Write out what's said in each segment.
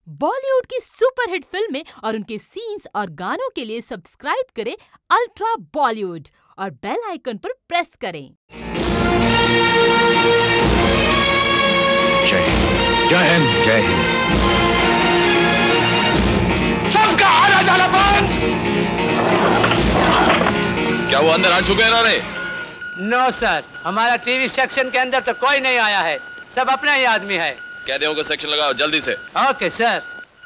बॉलीवुड की सुपरहिट फिल्में और उनके सीन्स और गानों के लिए सब्सक्राइब करें अल्ट्रा बॉलीवुड और बेल आइकन पर प्रेस करें। जय हिंद, जय हिंद, जय हिंद। सबका आना जाना बंद। क्या वो अंदर आ चुके हैं ना? नो सर, हमारा टीवी सेक्शन के अंदर तो कोई नहीं आया है, सब अपना ही आदमी है। कैदियों को सेक्शन लगाओ जल्दी से। Okay sir.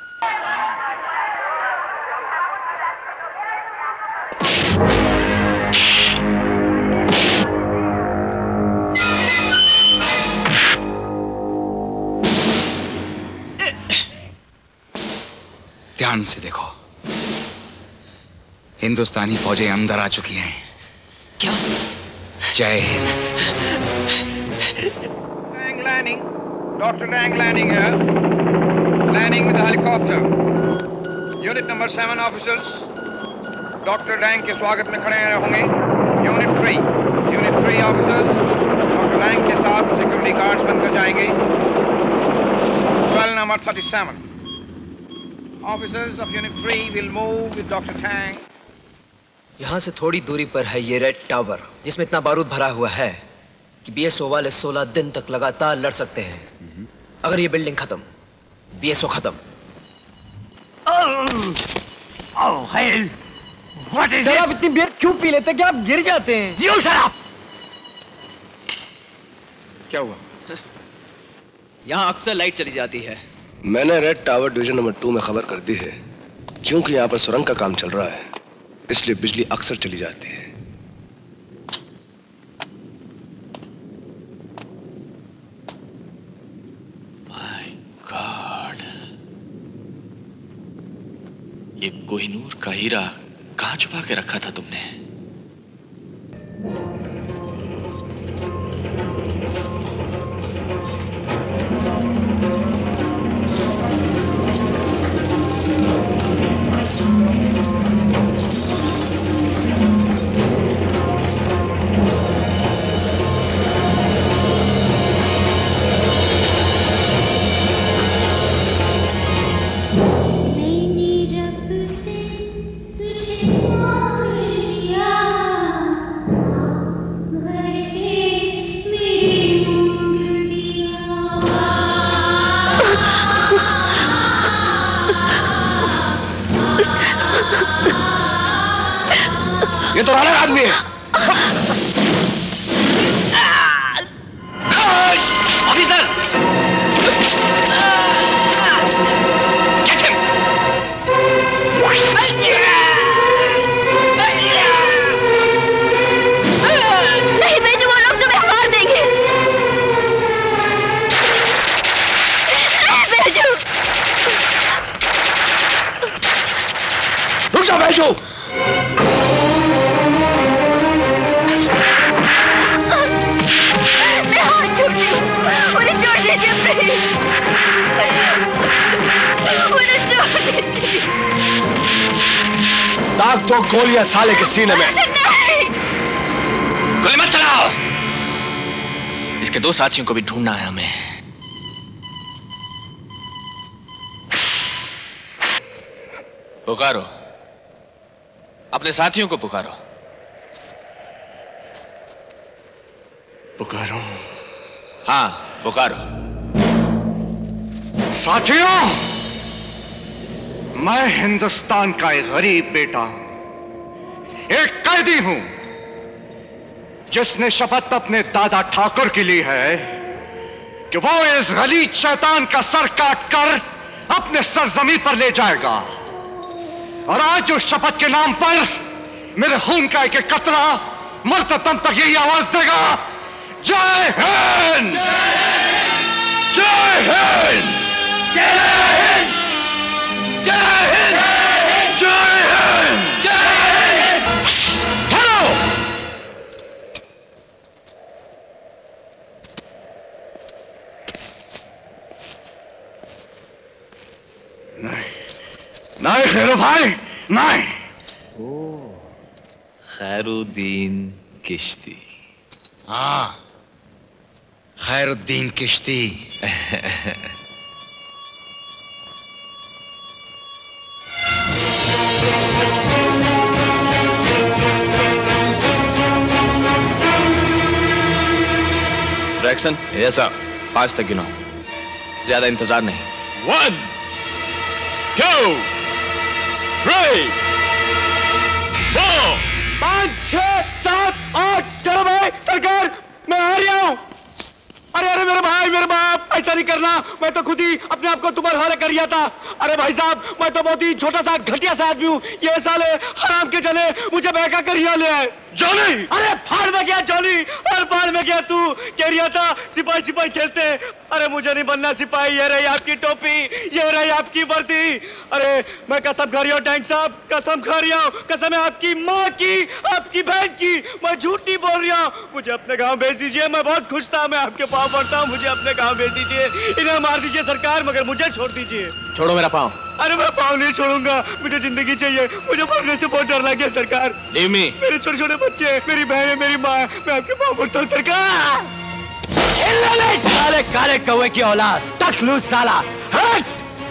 ध्यान से देखो, हिंदुस्तानी फौजें अंदर आ चुकी हैं। क्या? जय Hind. Landing. Dr. Dang landing here. Landing with a helicopter. Unit number 7 officers. Dr. Dang के स्वागत में खड़े होंगे। Unit 3 officers. Dr. Dang के साथ security guards बनकर जाएंगे। 12 number 37. Officers of Unit 3 will move with Dr. Dang. यहाँ से थोड़ी दूरी पर है ये रेड टावर, जिसमें इतना बारूद भरा हुआ है कि BSO वाले 16 दिन तक लगातार लड़ सकते हैं। अगर ये बिल्डिंग खत्म, BSO खत्म। सर, आप इतनी बियर क्यों पी लेते कि आप गिर जाते हैं? You shut up! क्या हुआ? यहाँ अक्सर लाइट चली जाती है। मैंने रेड टावर डिवीजन नंबर 2 में खबर कर दी है, क्योंकि यहाँ पर सुरंग का काम चल रहा है, इसलिए बिजली अक्सर चली जाती है। ये कोहिनूर का हीरा कहाँ छुपा के रखा था तुमने? ये तो अलग आदमी है। ऑफिसर! नहीं बेचो, वो लोग तुम्हें मार देंगे। नहीं बेचो। रुक जा बेचो। दाग तो गोलियां साले के सीने में। गोली मत चलाओ। इसके 2 साथियों को भी ढूंढना है हमें। पुकारो, अपने साथियों को पुकारो। पुकारो? हाँ, पुकारो। साथियों, मैं हिंदुस्तान का एक गरीब बेटा हूं, एक कैदी हूं, जिसने शपथ अपने दादा ठाकुर की ली है कि वो इस गलीज शैतान का सर काटकर अपने सरजमी पर ले जाएगा। और आज उस शपथ के नाम पर मेरे खून का एक कतरा मरते दम तक यही आवाज देगा, जय हिंद! जय हिंद! जय हिंद! जय हिंद! जय हिंद! जय हिंद! हेलो! नहीं, नहीं खैरू भाई, नहीं। खैरुद्दीन किश्ती। हाँ, खैरुद्दीन किश्ती। एक्शन। Yes sir. 5 तक गिनो, ज्यादा इंतजार नहीं। 1 2 3 4 5 6 7 8। चलो भाई सरकार, मैं आ रहा हूं। अरे अरे मेरे भाई मेरे बाप, ऐसा नहीं करना, मैं तो खुद ही अपने आप को तुम्हारे हवाले कर लिया था। अरे भाई साहब, मैं तो बहुत ही छोटा सा घटिया सा आदमी हूँ, ये साले हराम के चले मुझे बहका कर यहाँ ले आए। जॉनी! अरे फाड़ में गया जॉनी, अरे फाड़ में गया तू, कह रहा था सिपाही सिपाही खेलते हैं। अरे मुझे नहीं बनना सिपाही, ये रही आपकी टोपी, ये रही आपकी वर्दी। अरे मैं कसम खा रहा हूँ टैंक साहब, कसम खा रहा हूँ, कसम है आपकी माँ की, आपकी बहन की, मैं झूठ नहीं बोल रहा हूँ। मुझे अपने गाँव भेज दीजिए, मैं बहुत खुश था, मैं आपके पाँव पड़ता हूँ, मुझे अपने गाँव भेज दीजिए। इन्हें मार दीजिए सरकार, मगर मुझे छोड़ दीजिए। छोड़ो मेरा पाँव। अरे मैं पाँव नहीं छोड़ूंगा, मुझे जिंदगी चाहिए, मुझे मरने से बहुत डर लग गया सरकार। Leave me. मेरे छोटे छोटे बच्चे, मेरी बहन, मेरी माँ, मैं आपके पाँव पड़ता हूँ सरकार। काले काले कौवे की औलाद, टकलू साला। हट!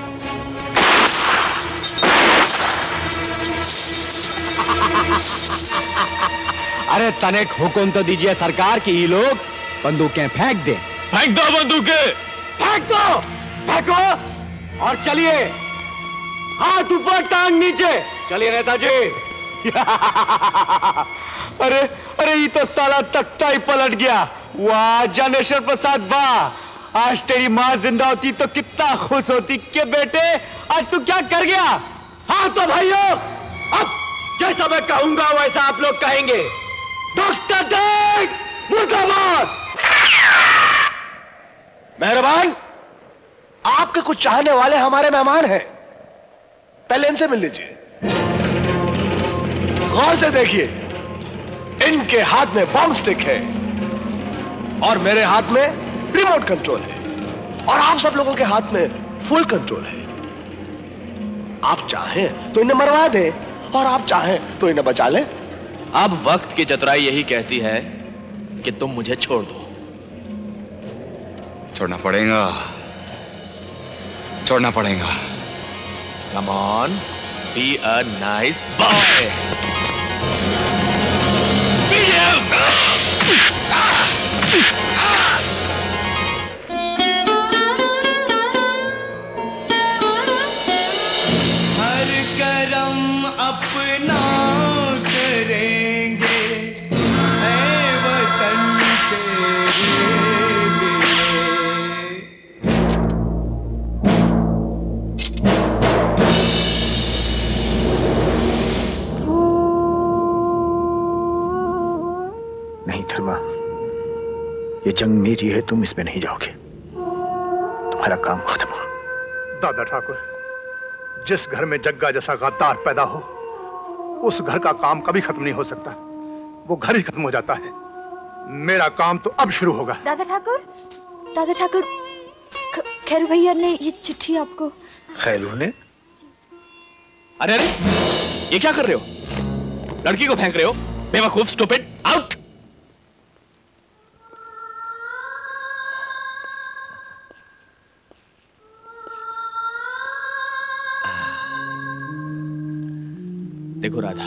अरे तनिक हुक्म तो दीजिए सरकार कि ये लोग बंदूकें फेंक दें। फेंक दो बंदूकें। फेंक दो, फेंको और चलिए, हाथ ऊपर टांग नीचे, चलिए नेताजी। अरे अरे ये तो साला तख्ता ही पलट गया। वाह ज्ञानेश्वर प्रसाद वाह, आज तेरी माँ जिंदा होती तो कितना खुश होती कि बेटे आज तू क्या कर गया। हाँ तो भाइयों, अब जैसा मैं कहूंगा वैसा आप लोग कहेंगे। डॉक्टर डैंग मुर्दाबाद। मेहरबान, आपके कुछ चाहने वाले हमारे मेहमान हैं, पहले इनसे मिल लीजिए। गौर से देखिए, इनके हाथ में बॉम्ब स्टिक है और मेरे हाथ में रिमोट कंट्रोल है, और आप सब लोगों के हाथ में फुल कंट्रोल है। आप चाहें तो इन्हें मरवा दें और आप चाहें तो इन्हें बचा लें। अब वक्त की चतुराई यही कहती है कि तुम मुझे छोड़ दो। छोड़ना पड़ेगा, छोड़ना पड़ेगा। Come on, be a nice boy. हर करम अपना करेंगे, ऐ वतन तेरे लिए। नहीं धर्मा, ये जंग मेरी है, तुम इसमें नहीं जाओगे, तुम्हारा काम खत्म हुआ। दादा ठाकुर, जिस घर में जग्गा जैसा गद्दार पैदा हो, उस घर का काम कभी खत्म नहीं हो सकता, वो घर ही खत्म हो जाता है। मेरा काम तो अब शुरू होगा। दादा ठाकुर, खैरू भैया ने ये चिट्ठी आपको। खैरू ने? अरे अरे, ये क्या कर रहे हो? लड़की को फेंक रहे हो? बेवकूफ, स्टूपिड, आउट! देखो राधा,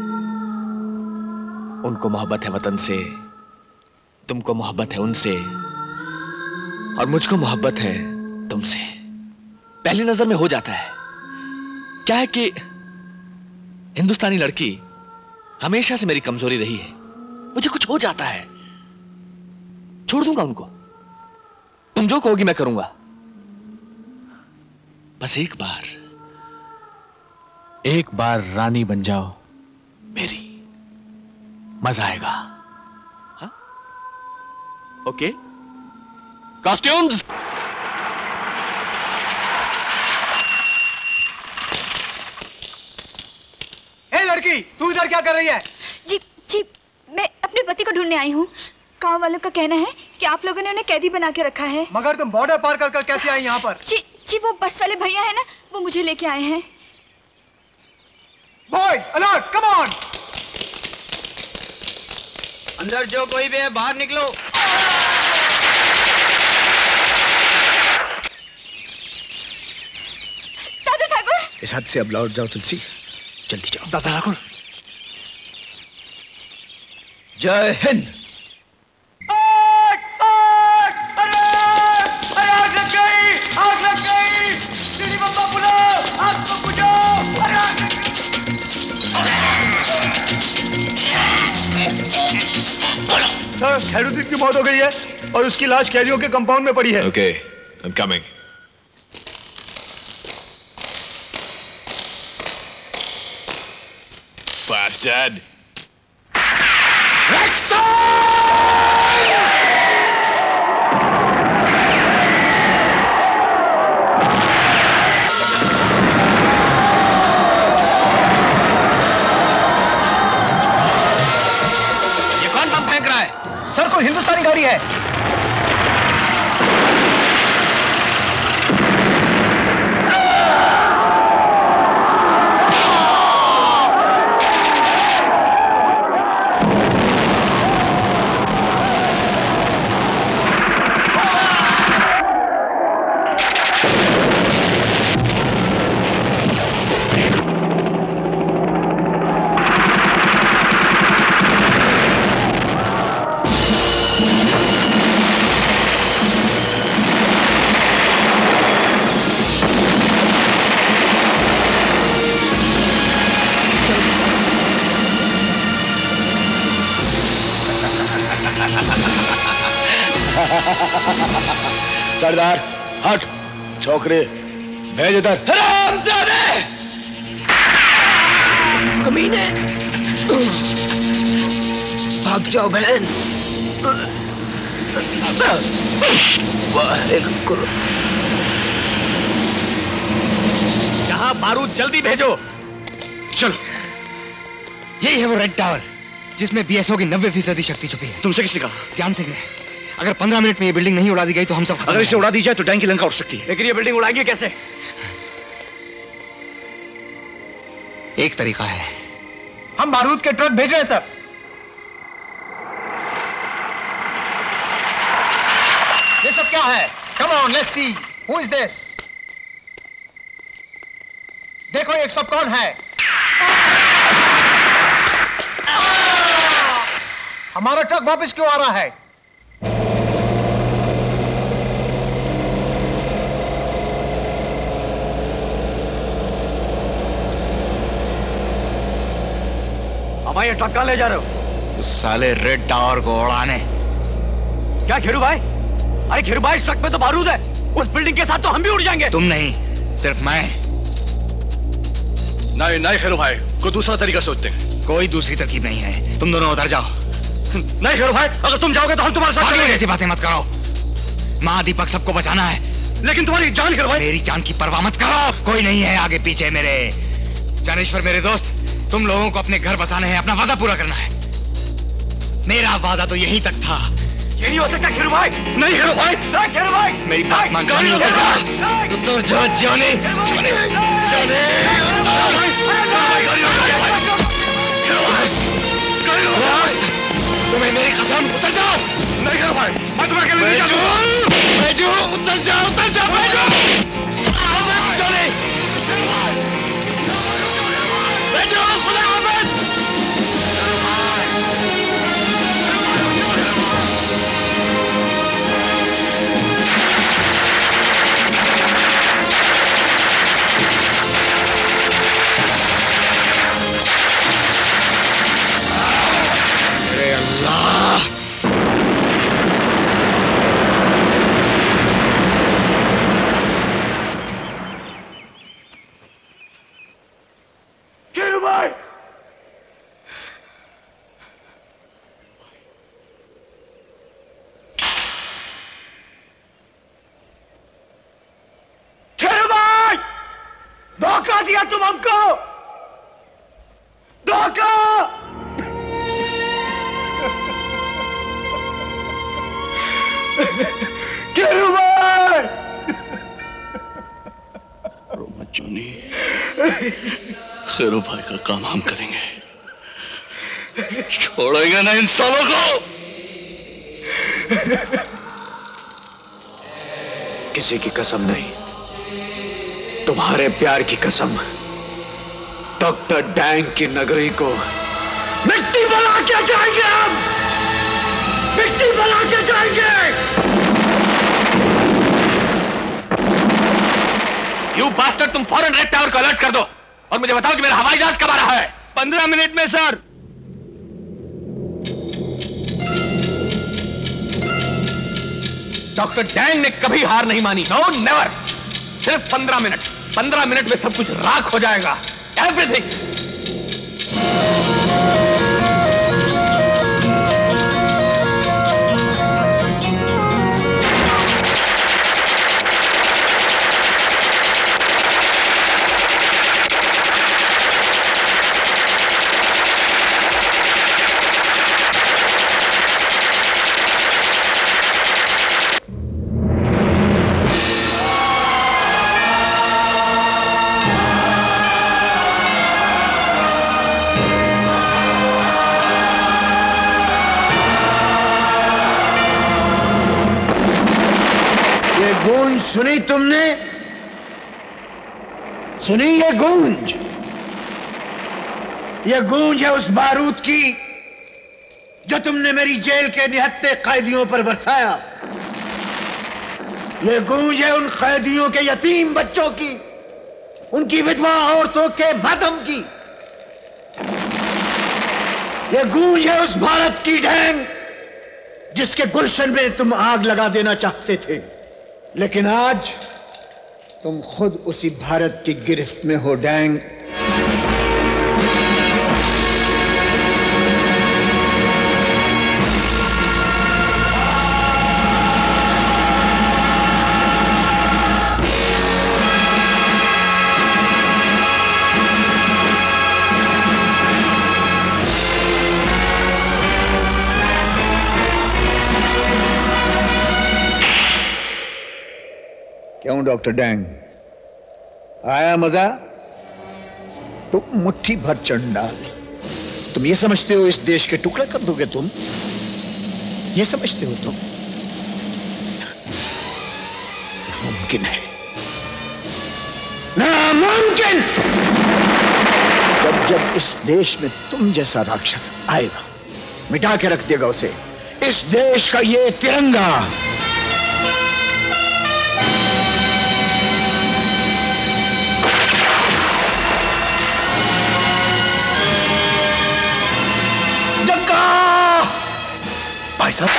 उनको मोहब्बत है वतन से, तुमको मोहब्बत है उनसे, और मुझको मोहब्बत है तुमसे। पहली नजर में हो जाता है। क्या है कि हिंदुस्तानी लड़की हमेशा से मेरी कमजोरी रही है, मुझे कुछ हो जाता है, छोड़ दूंगा उनको। तुम जो कहोगी मैं करूंगा, बस एक बार रानी बन जाओ मेरी, मजा आएगा। हाँ? Okay, costumes. ए लड़की, तू इधर क्या कर रही है? जी जी, मैं अपने पति को ढूंढने आई हूँ। गांव वालों का कहना है कि आप लोगों ने उन्हें कैदी बना के रखा है। मगर तुम बॉर्डर पार कर कैसे आई यहाँ पर? जी जी, वो बस वाले भैया है ना, वो मुझे लेके आए हैं। Boys alert, come on. अंदर जो कोई भी है बाहर निकलो। दादा ठाकुर, इस हद से अब लौट जाओ तुलसी, जल्दी जाओ। दादा ठाकुर, जय हिंद। सर, खैरुद्दीन की मौत हो गई है और उसकी लाश कैदियों के कंपाउंड में पड़ी है। Okay, I'm coming. Bastard! ये कौन बम फेंक रहा है? सर, कोई हिंदुस्तानी गाड़ी है। सरदार हट, छोकरे भेज इधर। हरामजादे! कमीने! भाग जाओ बहन। वाहेगुरु। यहाँ बारूद जल्दी भेजो। चल। यही है वो रेड टावर जिसमें बीएसओ की 90% शक्ति छुपी है। तुमसे किसने कहा? ध्यान सिंह ने। अगर 15 मिनट में ये बिल्डिंग नहीं उड़ा दी गई तो हम सब अगर इसे उड़ा दी जाए तो डैंग की लंका उड़ सकती है। लेकिन ये बिल्डिंग उड़ाएंगे कैसे? एक तरीका है। हम बारूद के ट्रक भेज रहे हैं सर। ये सब क्या है? Come on, let's see who is this. देखो ये सब कौन है? हमारा ट्रक वापस क्यों आ रहा है? हमारे ट्रक कहाँ ले जा रहे हो? उस साले रेड टावर को उड़ाने। क्या खेरू भाई? अरे खेरू भाई, इस ट्रक में तो बारूद है। उस बिल्डिंग के साथ तो हम भी उड़ जाएंगे। तुम नहीं, सिर्फ मैं। नहीं नहीं खेरू भाई, कोई दूसरा तरीका सोचते हैं। कोई दूसरी तरकीब नहीं है, तुम दोनों उतर जाओ। नहीं खेरू भाई, अगर तुम जाओगे तो हम तुम्हारे साथ चलेंगे। ऐसी बातें मत करो। माँ दीपक सबको बचाना है। लेकिन तुम्हारी जान खेरू भाई। मेरी जान की परवाह मत करो। कोई नहीं है आगे पीछे मेरे। जानेश्वर मेरे दोस्त, तुम लोगों को अपने घर बसाने हैं, अपना वादा पूरा करना है। मेरा वादा तो यहीं तक था। ये नहीं हो सकता खेरू भाई। नहीं खेरू भाई, नहीं खेरू भाई। मेरी बात मान। जानी उतर जा, जानी, तुम्हें मेरी कसम, उतर जाओ। नहीं खेरू भाई, मैं तुम्हें अकेले नहीं जाऊंगा। बैजू, उतर जा, उतर जा, बैजू। जानी, बैजू, खुदा हाफिज। अरे अल्लाह! खेरू भाई! खेरू भाई! धोखा दिया तुम हमको! धोखा! खेरू भाई! रो मत जॉनी, खेरू भाई का काम हम करेंगे, छोड़ेंगे ना इन सालों को। किसी की कसम नहीं, तुम्हारे प्यार की कसम। डॉक्टर डैंग की नगरी को मिट्टी बना के जाएंगे हम, मिट्टी बना के जाएंगे। यू बास्टर्ड, तुम फौरन रेड टावर को अलर्ट कर दो और मुझे बताओ कि मेरा हवाई जहाज कब आ रहा है। 15 मिनट में सर। डॉक्टर डैंग ने कभी हार नहीं मानी। No never. सिर्फ 15 मिनट। 15 मिनट में सब कुछ राख हो जाएगा। एवरीथिंग। सुनी तुमने? सुनी ये गूंज? ये गूंज है उस बारूद की जो तुमने मेरी जेल के निहत्थे कैदियों पर बरसाया। ये गूंज है उन कैदियों के यतीम बच्चों की, उनकी विधवा औरतों के मातम की। ये गूंज है उस भारत की डैंग जिसके गुलशन में तुम आग लगा देना चाहते थे, लेकिन आज तुम खुद उसी भारत की गिरफ्त में हो डैंग। क्यों डॉक्टर डैंग, आया मजा? तुम मुट्ठी भर चंडाल, तुम ये समझते हो इस देश के टुकड़े कर दोगे? तुम ये समझते हो? तुम नामुमकिन है, नामुमकिन। जब जब इस देश में तुम जैसा राक्षस आएगा, मिटा के रख देगा उसे, इस देश का ये तिरंगा। भाई साहब,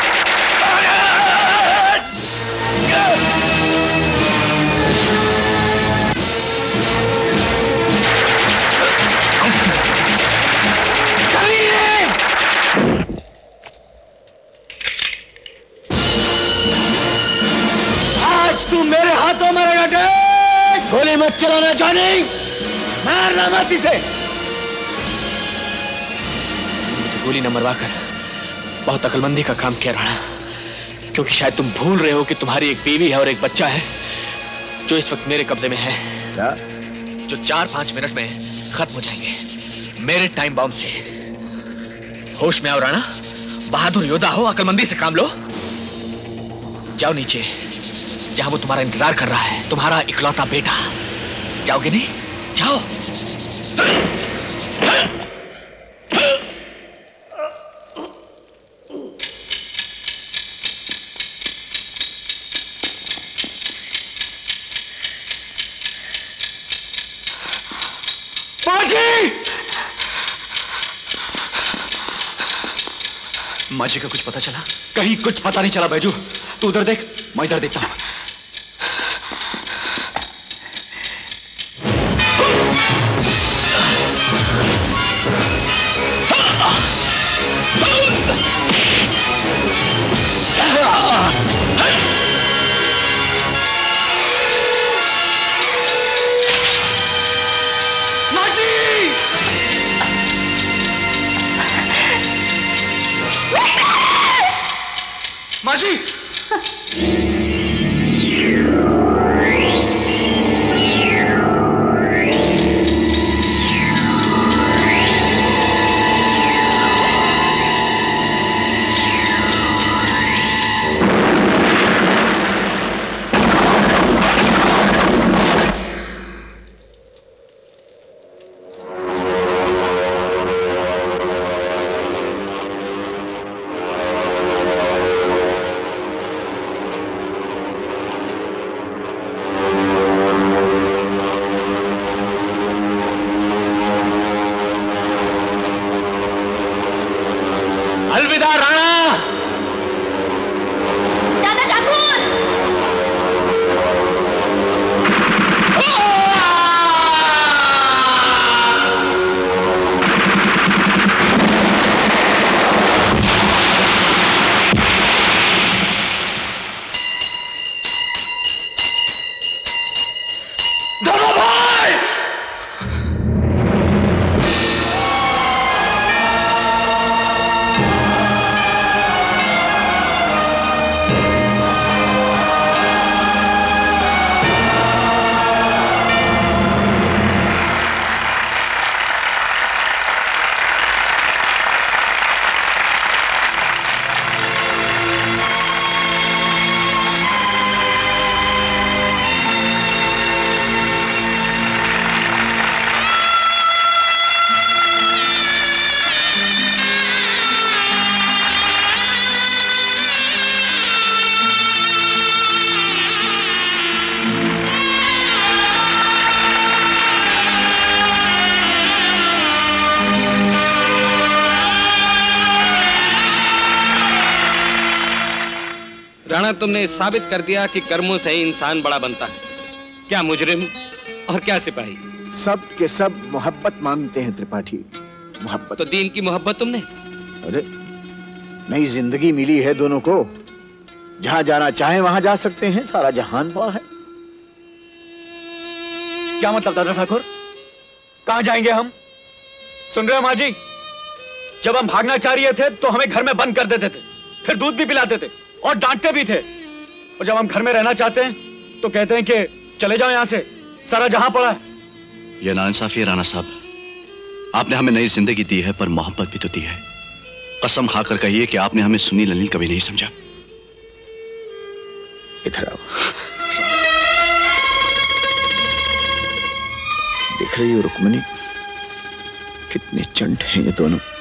आज तू मेरे हाथों मरेगा डैंग। गोली मत चलाना जानी, मारना मत इसे। गोली न मरवाकर बहुत अकलमंदी का काम किया राणा, क्योंकि शायद तुम भूल रहे हो कि तुम्हारी एक बीवी है और एक बच्चा है जो इस वक्त मेरे कब्जे में है। क्या? जो 4-5 मिनट में खत्म हो जाएंगे मेरे टाइम बॉम्ब से। होश में आओ राणा, बहादुर योद्धा हो, अकलमंदी से काम लो। जाओ नीचे, जहां वो तुम्हारा इंतजार कर रहा है, तुम्हारा इकलौता बेटा। जाओगे नहीं? जाओ। माँ जी का कुछ पता चला? कहीं कुछ पता नहीं चला। बैजू, तू उधर देख, मैं इधर देखता हूं। माँ जी! धर्मा भाई! राणा, तुमने साबित कर दिया कि कर्मों से ही इंसान बड़ा बनता है। क्या मुजरिम और क्या सिपाही, सब के सब मोहब्बत मांगते हैं त्रिपाठी, मोहब्बत। तो दीन की मोहब्बत तुमने? अरे नई जिंदगी मिली है दोनों को, जहां जाना चाहे वहां जा सकते हैं, सारा जहान पड़ा है। क्या मतलब दादा ठाकुर? कहां जाएंगे हम? सुन रहे हो माँ जी? जब हम भागना चाह रहे थे तो हमें घर में बंद कर देते थे, फिर दूध भी पिलाते थे और डांटते भी थे। और जब हम घर में रहना चाहते हैं तो कहते हैं कि चले जाओ यहां से, सारा जहां पड़ा है। यह नाइंसाफी है राणा साहब। आपने हमें नई जिंदगी दी है, पर मोहब्बत भी तो दी है। कसम खाकर कहिए कि आपने हमें सुनील अनिल कभी नहीं समझा। इधर आओ। दिख रही हो रुक्मिणी, कितने चंट हैं ये दोनों।